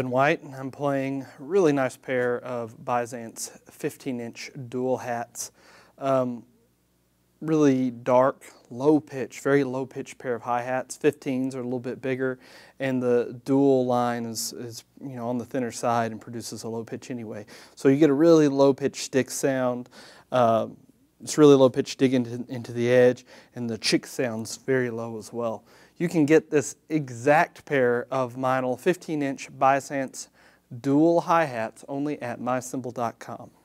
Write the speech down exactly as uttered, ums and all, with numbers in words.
Kevin White, and I'm playing a really nice pair of Byzance fifteen inch dual hats. Um, really dark, low pitch, very low pitch pair of hi-hats. fifteens are a little bit bigger, and the dual line is, is you know on the thinner side and produces a low pitch anyway. So you get a really low pitch stick sound. Uh, it's really low pitch dig into, into the edge, and the chick sounds very low as well. You can get this exact pair of Meinl fifteen inch Byzance dual hi-hats only at my cymbal dot com.